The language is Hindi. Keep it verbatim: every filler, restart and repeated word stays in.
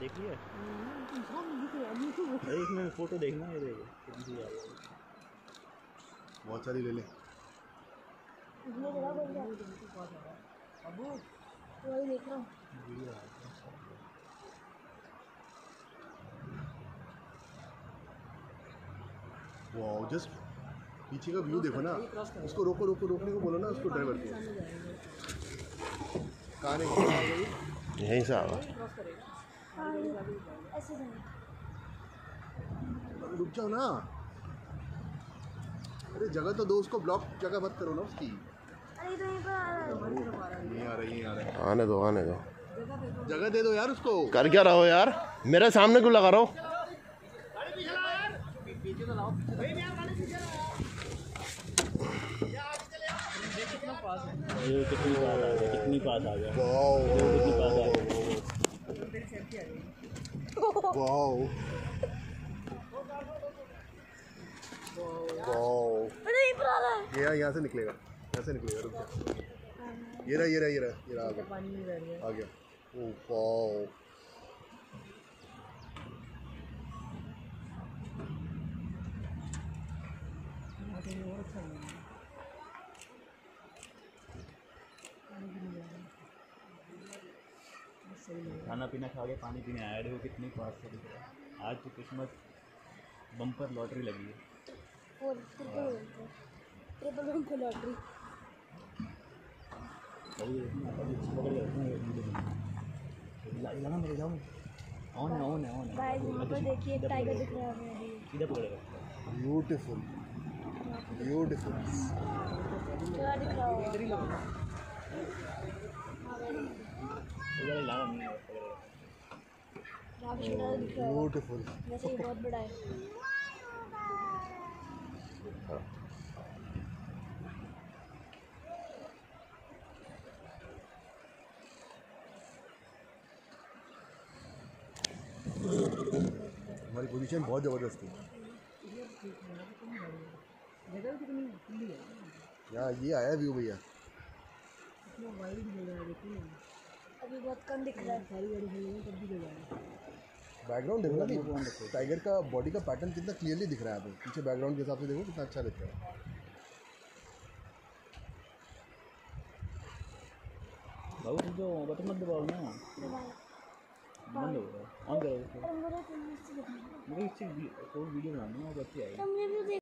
देख लिया इसमें फोटो देखना है देखो कितनी आ रही है बहुत सारी ले ले अबू वही देख रहा हूँ वाओ जस्ट पीछे का व्यू देखो ना उसको रोको रोको रोकने को बोलो ना उसको ड्राइवर को कहाँ नहीं यहीं से आवा रुक जाओ ना अरे जगह तो दो उसको ब्लॉक जगह मत करो ना उसकी अरे तो यहीं पर आ रहा है नहीं आ रही आ रहा आने दो आने दो जगह दे दो यार उसको कर क्या रहो यार मेरे सामने क्यों लगा रहा हो ये कितनी पास आ गया कितनी पास आ गया वाओ कितनी पास आ गया वाओ वाओ अरे यहीं पर आ रहा है ये यहाँ से निकलेगा यहाँ से निकलेगा रुक जा ये रहा ये रहा ये रहा ये रहा आ गया आ गया ओ वाओ खाना पीना खा के पानी पीने आया देखो कितनी पास से दिख रहा है आज तो किस्मत बम्पर लॉटरी लगी है और ट्रिपल ट्रिपल बम्पर लॉटरी लगा मेरे जाऊँ ऑन है ऑन है ऑन है गाइस वहाँ पर देखिए टाइगर दिख रहा है हमें अभी सीधा पकड़ेगा ब्यूटीफुल ब्यूटीफुल क्या दिख रहा होगा इधर लगा नहीं पकड़ेगा वहाँ पे छोटा दिख रहा होगा ब्यूटीफुल वैसे ही बहुत बड़ा है हमारी पोजीशन बहुत ज़बरदस्त है यहाँ ये आया व्यू भैया अभी बहुत कम दिख रहा है बैकग्राउंड देखो ना टाइगर का बॉडी का पैटर्न कितना क्लियरली दिख रहा है आपको पीछे बैकग्राउंड के हिसाब से देखो कितना अच्छा दिख रहा है बाबू जो बटन मत दबाओ ना बंद हो गया ऑन करो और मेरा तो मस्त दिख रहा है मुझे इससे वीडियो बनाना है और अच्छी आएगी तुमने भी